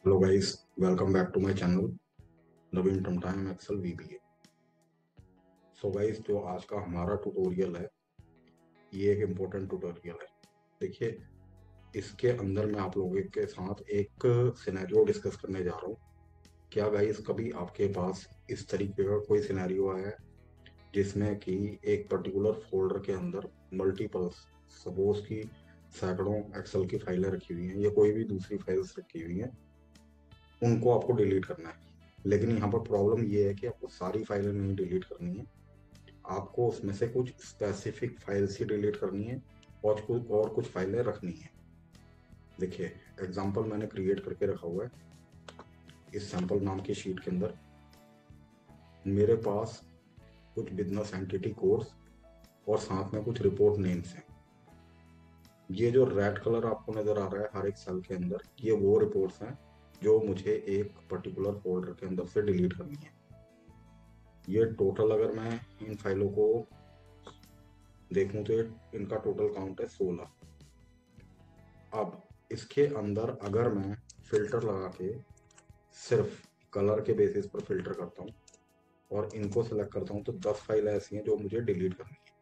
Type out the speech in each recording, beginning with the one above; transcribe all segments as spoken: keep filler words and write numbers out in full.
Hello guys, welcome back to my channel Naveen टमटाइम Excel VBA. So guys, जो आज का हमारा ट्यूटोरियल है ये एक इम्पोर्टेंट ट्यूटोरियल है। देखिए, इसके अंदर मैं आप लोगों के साथ एक सिनेरियो डिस्कस करने जा रहा हूँ। क्या गाइस कभी आपके पास इस तरीके का कोई सिनेरियो आया है जिसमें कि एक पर्टिकुलर फोल्डर के अंदर मल्टीपल्स, सपोज की सैकड़ों एक्सेल की फाइलें रखी हुई हैं या कोई भी दूसरी फाइल्स रखी हुई हैं, उनको आपको डिलीट करना है। लेकिन यहाँ पर प्रॉब्लम ये है कि आपको सारी फाइलें नहीं डिलीट करनी है, आपको उसमें से कुछ स्पेसिफिक फाइल्स ही डिलीट करनी है और कुछ और कुछ फाइलें रखनी है। देखिए, एग्जांपल मैंने क्रिएट करके रखा हुआ है इस सैंपल नाम की शीट के अंदर। मेरे पास कुछ बिजनेस एंटिटी कोड्स और साथ में कुछ रिपोर्ट नेम्स हैं। ये जो रेड कलर आपको नजर आ रहा है हर एक सेल के अंदर, ये वो रिपोर्ट्स हैं जो मुझे एक पर्टिकुलर फोल्डर के अंदर से डिलीट करनी है। ये टोटल अगर मैं इन फाइलों को देखूं तो ये इनका टोटल काउंट है सोलह। अब इसके अंदर अगर मैं फिल्टर लगा के सिर्फ कलर के बेसिस पर फिल्टर करता हूँ और इनको सेलेक्ट करता हूँ तो दस फाइल ऐसी हैं जो मुझे डिलीट करनी है।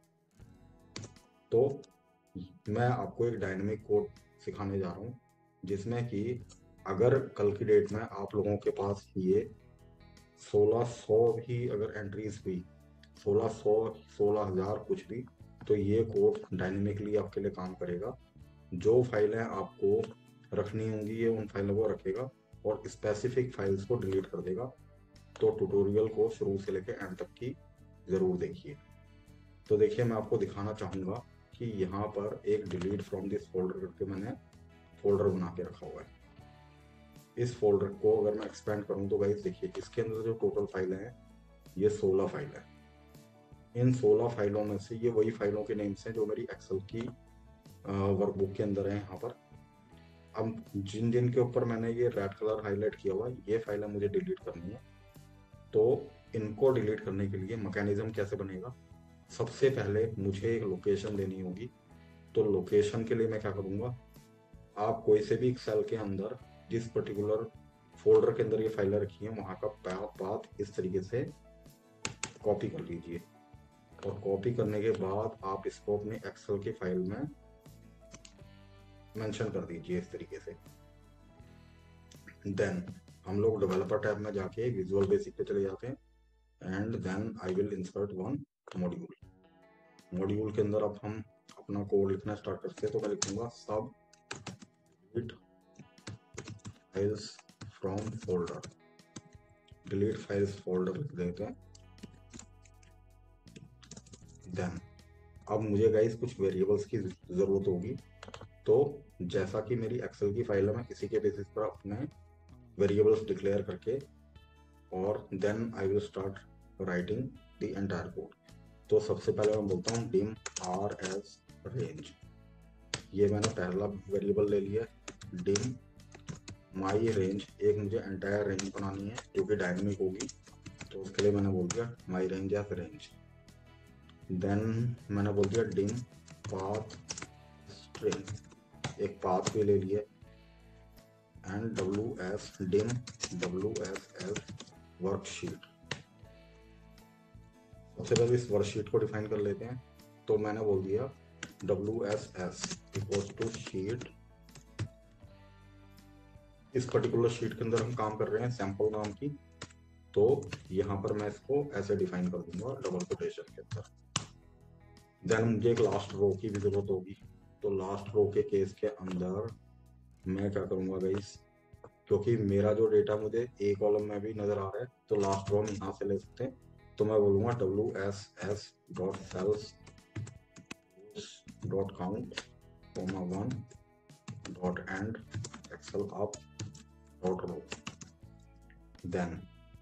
तो मैं आपको एक डायनेमिक कोड सिखाने जा रहा हूँ जिसमें कि अगर कल की डेट में आप लोगों के पास ये सोलह सौ भी अगर एंट्रीज हुई, सोलह सौ सोलह हजार कुछ भी, तो ये कोड डायनेमिकली आपके लिए काम करेगा। जो फाइलें आपको रखनी होंगी ये उन फाइलों को रखेगा और स्पेसिफिक फाइल्स को डिलीट कर देगा। तो ट्यूटोरियल को शुरू से लेकर एंड तक की जरूर देखिए। तो देखिए, मैं आपको दिखाना चाहूंगा कि यहाँ पर एक डिलीट फ्रॉम दिस फोल्डर करके मैंने फोल्डर बना के रखा हुआ है। इस फोल्डर को अगर मैं एक्सपेंड करूं तो गाइस देखिए, इसके अंदर जो टोटल फाइलें हैं ये सोलह फाइल है। इन सोलह फाइलों में से ये वही फाइलों के नेम्स हैं जो मेरी एक्सेल की वर्कबुक के अंदर है। यहाँ पर अब जिन जिन के ऊपर मैंने ये रेड कलर हाईलाइट किया हुआ, ये फाइलें मुझे डिलीट करनी है। तो इनको डिलीट करने के लिए मैकेनिज्म कैसे बनेगा? सबसे पहले मुझे एक लोकेशन देनी होगी। तो लोकेशन के लिए मैं क्या करूंगा, आप कोई से भी सेल के अंदर जिस पर्टिकुलर फोल्डर के अंदर ये फाइलें रखी हैं वहां का पाथ इस तरीके से कॉपी कर लीजिए और कॉपी करने के बाद आप इसको अपने एक्सेल की फाइल में मेंशन कर दीजिए इस तरीके से। देन हम लोग डेवलपर टैब में जाके विजुअल बेसिक पे चले जाते हैं and then I will insert one module. Module के अंदर अब हम अपना कोड लिखना स्टार्ट करते हैं। तो मैं लिखूंगा सब delete files from folder, delete files folder लिख देते हैं। देन अब मुझे गाइस कुछ वेरिएबल्स की जरूरत होगी। तो जैसा कि मेरी एक्सेल की फाइल है, मैं इसी के बेसिस पर अपने वेरिएबल्स डिक्लेयर करके और then I will start writing the entire code. तो सबसे पहले मैं बोलता हूँ डिम आर एस रेंज। ये मैंने पहला वेरिएबल ले लिया। डिम माई रेंज, एक मुझे एंटायर रेंज बनानी है जो कि डायनेमिक होगी, तो उसके लिए मैंने बोल दिया my range as range. Then मैंने बोल दिया डिम पाथ स्ट्रिंग, एक पाथ भी ले लिया। And W S dim W S S worksheet. सबसे पहले इस वर्कशीट को डिफाइन कर लेते हैं। तो मैंने बोल दिया W S S equals to sheet. इस पर्टिकुलर शीट के अंदर हम काम कर रहे हैं सैंपल नाम की, तो यहाँ पर मैं इसको ऐसे डिफाइन कर दूंगा डबल कोटेशन के अंदर। देन मुझे एक लास्ट रो की भी जरूरत होगी। तो लास्ट रो के केस के अंदर मैं क्या करूंगा गाइस, क्योंकि मेरा जो डेटा मुझे ए कॉलम में भी नजर आ रहा है तो लास्ट रो हम यहाँ से ले सकते हैं। तो मैं बोलूंगा W S S dot cells dot count comma one dot end xl up dot row. Then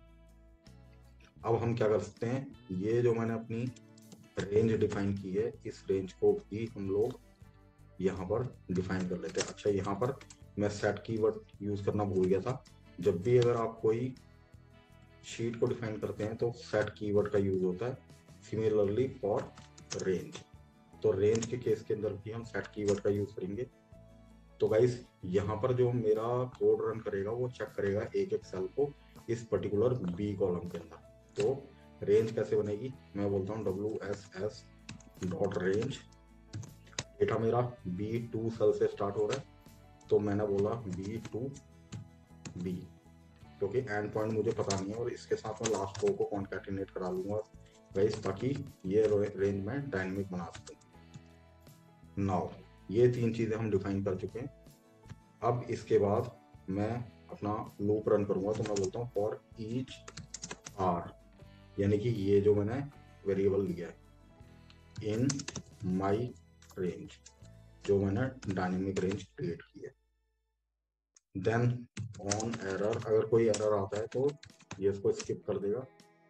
अब हम क्या कर सकते हैं, ये जो मैंने अपनी रेंज डिफाइन की है इस रेंज को भी हम लोग यहाँ पर डिफाइन कर लेते हैं। अच्छा, यहाँ पर मैं सेट कीवर्ड यूज करना भूल गया था। जब भी अगर आप कोई शीट को डिफाइन करते हैं तो सेट कीवर्ड का यूज होता है। सिमिलरली फॉर रेंज, तो रेंज के केस के अंदर भी हम सेट कीवर्ड का यूज करेंगे। तो गाइस यहाँ पर जो मेरा कोड रन करेगा वो चेक करेगा एक एक सेल को इस पर्टिकुलर बी कॉलम के अंदर। तो रेंज कैसे बनेगी, मैं बोलता हूँ W S S dot range, data मेरा बी टू सेल से स्टार्ट हो रहा है, तो मैंने बोला बी टू बी, क्योंकि एंड पॉइंट मुझे पता नहीं है, और इसके साथ मैं लास्ट रो को कॉन्कैटिनेट करा लूंगा गाइस, ताकि ये रेंज में डायनेमिक बना सकूं। नाउ ये तीन चीजें हम डिफाइन कर चुके हैं। अब इसके बाद मैं अपना लूप रन करूंगा, तो मैं बोलता हूँ फॉर ईच आर, यानी कि ये जो मैंने वेरिएबल दिया है इन माई रेंज, जो मैंने डायनेमिक रेंज क्रिएट की है। देन ऑन एरर, अगर कोई एरर आता है तो ये इसको स्किप कर देगा।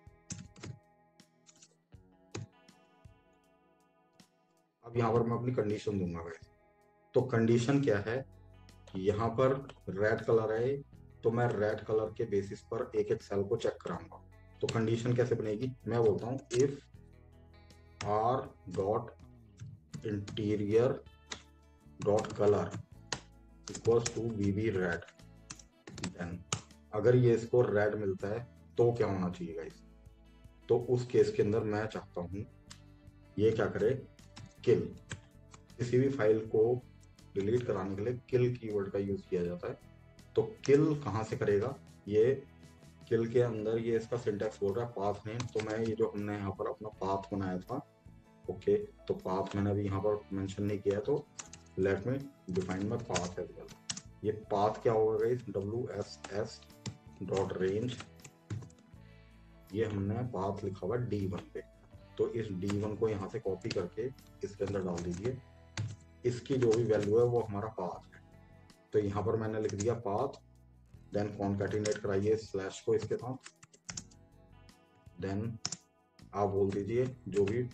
अब यहाँ पर मैं अपनी कंडीशन दूंगा गाइस। तो कंडीशन क्या है, यहाँ पर रेड कलर है, तो मैं रेड कलर के बेसिस पर एक एक सेल को चेक कराऊंगा। तो कंडीशन कैसे बनेगी, मैं बोलता हूँ if R dot interior dot colour equals to VB red, then अगर ये इसको रेड मिलता है तो क्या होना चाहिए गाइस। तो उस केस के अंदर मैं चाहता हूं ये क्या करे, किल। किसी भी फाइल को डिलीट कराने के लिए किल कीवर्ड का यूज किया जाता है। तो किल कहां से करेगा, ये किल के अंदर ये इसका सिंटैक्स बोल रहा है पाथ नेम। तो मैं ये जो हमने यहाँ पर अपना पाथ बनाया था, ओके, तो पाथ मैंने अभी यहाँ पर मेंशन नहीं किया है, तो let me define my path as well. ये पाथ क्या होगा guys, W S S dot range, ये हमने पाथ लिखा हुआ डी वन पे, तो इस डी वन को यहाँ से कॉपी करके इसके अंदर डाल दीजिए। इसकी जो भी वैल्यू है वो हमारा पाथ है, तो यहाँ पर मैंने लिख दिया पाथ, देन कॉन्कैटिनेट कराइए स्लैश को इसके साथ, देन आप बोल दीजिए जो भी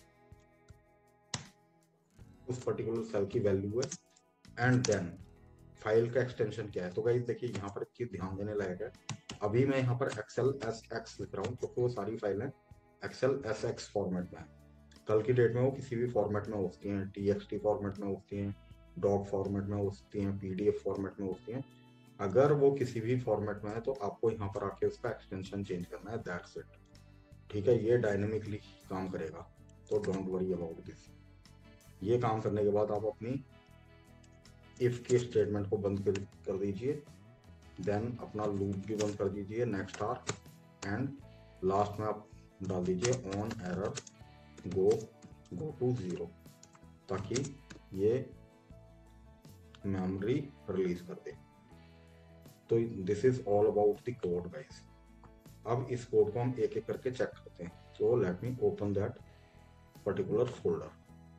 उस पर्टिकुलर सेल की वैल्यू है, एंड देन फाइल का एक्सटेंशन क्या है। तो गाइस देखिए यहाँ पर एक चीज ध्यान देने लायक है, अभी मैं यहाँ पर एक्सेल एस एक्स लिख रहा हूँ, तो वो सारी फाइलें एक्सेल एस एक्स फॉर्मेट में है। कल की डेट में वो किसी भी फॉर्मेट में हो सकती हैं, टी एक्स टी फॉर्मेट में हो सकती हैं, डॉक फॉर्मेट में हो सकती हैं, पीडीएफ फॉर्मेट में हो सकती हैं। अगर वो किसी भी फॉर्मेट में है तो आपको यहाँ पर आके उसका एक्सटेंशन चेंज करना है, दैट्स इट। ठीक है, ये डायनेमिकली काम करेगा, तो डोंट वरी अबाउट दिस। ये काम करने के बाद आप अपनी इफ के स्टेटमेंट को बंद कर, कर दीजिए, देन अपना लूप भी बंद कर दीजिए, नेक्स्ट आर, एंड लास्ट में आप डाल दीजिए on error go go to zero, ताकि ये मेमोरी रिलीज कर दे। तो this is all about the code guys. अब इस कोड को हम एक एक करके चेक करते हैं। So let me open that particular folder.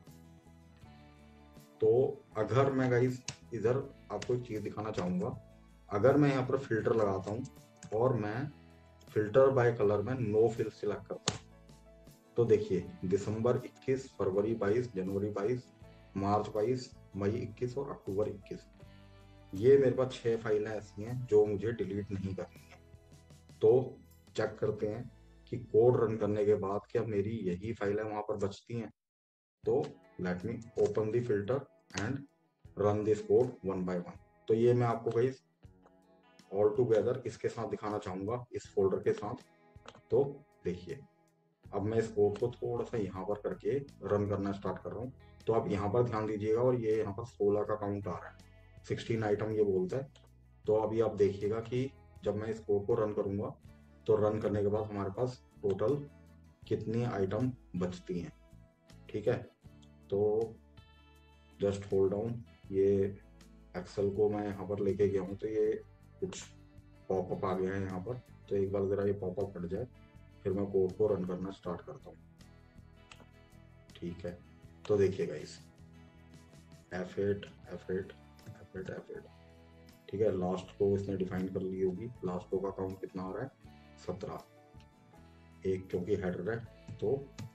तो अगर मैं गाइस इधर आपको एक चीज दिखाना चाहूंगा, अगर मैं यहाँ पर फिल्टर लगाता हूँ और मैं फिल्टर बाय कलर में नो फिल सिलेक्ट करता हूँ, तो देखिए दिसंबर इक्कीस, फरवरी बाईस, जनवरी बाईस, मार्च बाईस, मई इक्कीस और अक्टूबर इक्कीस, ये मेरे पास छह फाइलें ऐसी हैं जो मुझे डिलीट नहीं करनी है। तो चेक करते हैं कि कोड रन करने के बाद क्या मेरी यही फाइलें वहां पर बचती हैं। तो let me open the filter and run this code one by one. तो ये मैं आपको गाइस ऑल टुगेदर इसके साथ दिखाना चाहूंगा, इस फोल्डर के साथ। तो देखिए अब मैं इस कोड को थोड़ा सा यहाँ पर करके रन करना स्टार्ट कर रहा हूँ। तो आप यहाँ पर ध्यान दीजिएगा, और ये यहाँ पर सोलह का काउंट आ रहा है, सोलह आइटम ये बोलता है। तो अभी आप देखिएगा कि जब मैं इस कोड को रन करूंगा, तो रन करने के बाद हमारे पास टोटल कितनी आइटम बचती हैं। ठीक है, तो जस्ट होल्ड डाउन, ये एक्सेल को मैं यहाँ पर लेके गया हूँ, तो ये कुछ पॉपअप आ गया है यहाँ पर। तो एक बार जरा ये पॉपअप हट जाए, फिर मैं कोड को रन करना स्टार्ट करता हूँ। ठीक है, तो देखिए guys F eight F eight F eight F eight, ठीक है, लास्ट को इसने डिफाइन कर ली होगी। लास्ट रो का काउंट कितना आ रहा है, सत्रह, एक क्योंकि हेडर है। तो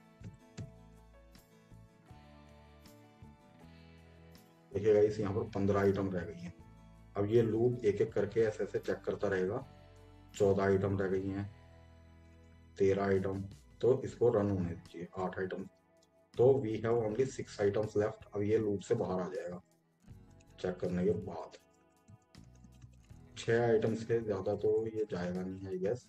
देखिए गाइस यहाँ पर पंद्रह आइटम रह गई हैं। अब ये लूप एक एक करके ऐसे ऐसे चेक करता रहेगा। चौदह आइटम रह गई हैं, तेरह आइटम, तो इसको रन होने दीजिए। आठ आइटम, तो we have only six items left. अब ये लूप से बाहर आ जाएगा। चेक करने के बाद छह आइटम से ज्यादा तो ये जाएगा नहीं आई गेस।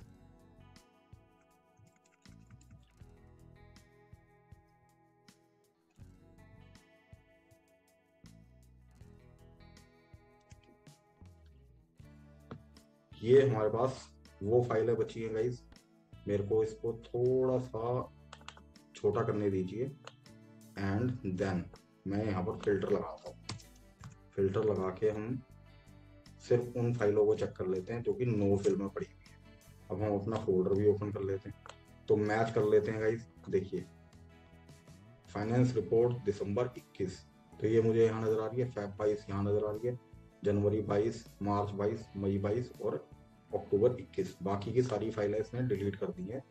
ये हमारे पास वो फाइलें बची है गाइस। मेरे को इसको थोड़ा सा छोटा करने दीजिए एंड देन मैं यहाँ पर फिल्टर लगाता हूँ। फिल्टर लगा के हम सिर्फ उन फाइलों को चेक कर लेते हैं जो कि नो फिल में पड़ी हुई है। अब हम अपना फोल्डर भी ओपन कर लेते हैं, तो मैच कर लेते हैं गाइस। देखिए फाइनेंस रिपोर्ट दिसंबर इक्कीस, तो ये मुझे यहाँ नजर आ रही है। फेब बाईस यहाँ नजर आ रही है, जनवरी बाईस, मार्च बाईस, मई बाईस और अक्टूबर इक्कीस। बाकी की सारी फाइलें इसने डिलीट कर दी है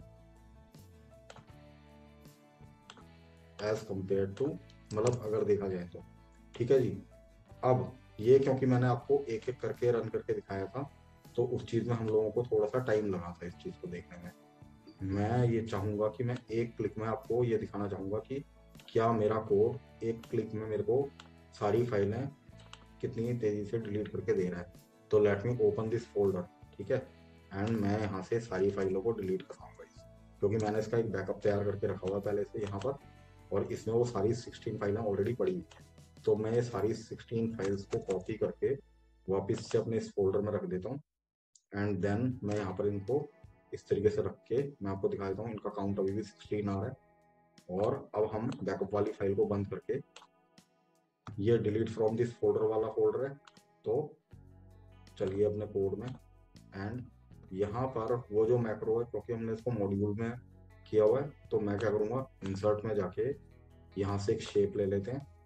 एज कंपेयर टू, मतलब अगर देखा जाए तो। ठीक है जी। अब ये क्योंकि मैंने आपको एक एक करके रन करके दिखाया था, तो उस चीज में हम लोगों को थोड़ा सा टाइम लगा था इस चीज को देखने में। मैं ये चाहूंगा कि मैं एक क्लिक में आपको ये दिखाना चाहूंगा कि क्या मेरा कोड एक क्लिक में मेरे को सारी फाइलें कितनी तेजी से डिलीट करके दे रहा है। तो let me open this folder, ठीक है, एंड मैं यहाँ से सारी फाइलों को डिलीट कराऊंगा इस, क्योंकि मैंने इसका एक बैकअप तैयार करके रखा हुआ पहले से यहाँ पर, और इसमें वो सारी सिक्सटीन फाइलें ऑलरेडी पड़ी हुई है। तो मैं ये सारी सिक्सटीन फाइल्स को कॉपी करके वापस से अपने इस फोल्डर में रख देता हूँ एंड देन मैं यहाँ पर इनको इस तरीके से रख के मैं आपको दिखा देता हूँ। इनका काउंट अभी भी सिक्सटीन आ रहा है। और अब हम बैकअप वाली फाइल को बंद करके, ये डिलीट फ्रॉम दिस फोल्डर वाला फोल्डर है, तो चलिए अपने कोड में एंड यहाँ पर वो जो मैक्रो है, क्योंकि हमने इसको मॉड्यूल में किया हुआ है, तो मैं क्या करूँगा, इंसर्ट में जाके यहाँ से एक शेप ले लेते हैं।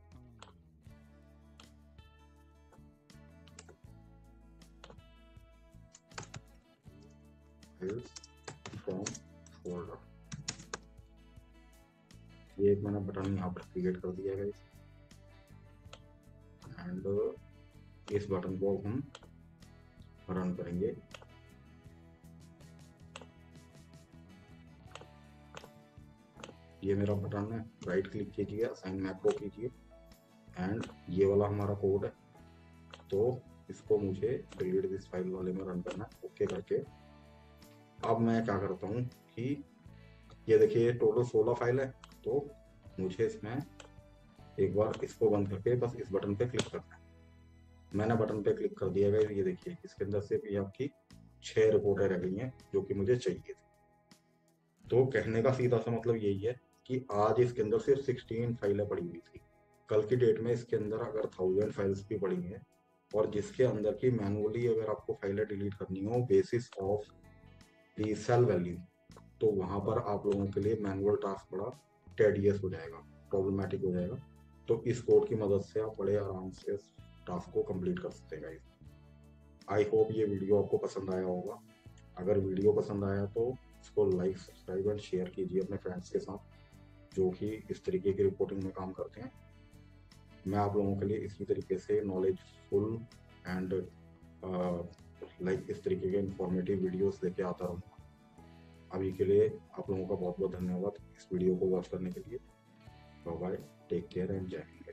फ्रॉम फोल्डर, ये एक मैंने बटन यहाँ पर क्रिएट कर दिया है एंड इस बटन को हम रन करेंगे। ये मेरा बटन है, राइट क्लिक कीजिए, असाइन मैक्रो कीजिए एंड ये वाला हमारा कोड है, तो इसको मुझे डिलीट दिस फाइल वाले में रन करना है, ओके करके। अब मैं क्या करता हूँ कि ये देखिए टोटल सोलह फाइल है, तो मुझे इसमें एक बार इसको बंद करके बस इस बटन पे क्लिक करना है। मैंने बटन पे क्लिक कर दिया है, ये देखिए इसके अंदर से भी आपकी छह रिपोर्टें रह गई हैं जो कि मुझे चाहिए थी। तो कहने का सीधा सा मतलब यही है कि आज इसके अंदर सिर्फ सिक्सटीन फाइलें पड़ी हुई थी, कल की डेट में इसके अंदर अगर थाउजेंड फाइल्स भी पड़ी हैं, और जिसके अंदर की मैनुअली अगर आपको फाइलें डिलीट करनी हो basis of the cell value, तो वहां पर आप लोगों के लिए मैनुअल टास्क बड़ा टेडियस हो जाएगा, प्रॉब्लमेटिक हो जाएगा। तो इस कोड की मदद से आप बड़े आराम से इस टास्क को कंप्लीट कर सकते हैं गाइस। आई होप ये वीडियो आपको पसंद आया होगा। अगर वीडियो पसंद आया तो इसको लाइक, सब्सक्राइब एंड शेयर कीजिए अपने फ्रेंड्स के साथ जो कि इस तरीके की रिपोर्टिंग में काम करते हैं। मैं आप लोगों के लिए इसी तरीके से नॉलेजफुल एंड लाइक इस तरीके के इंफॉर्मेटिव वीडियोस लेके आता रहूँगा। अभी के लिए आप लोगों का बहुत बहुत धन्यवाद इस वीडियो को वॉच करने के लिए। Bye bye, take care and जय हिंद।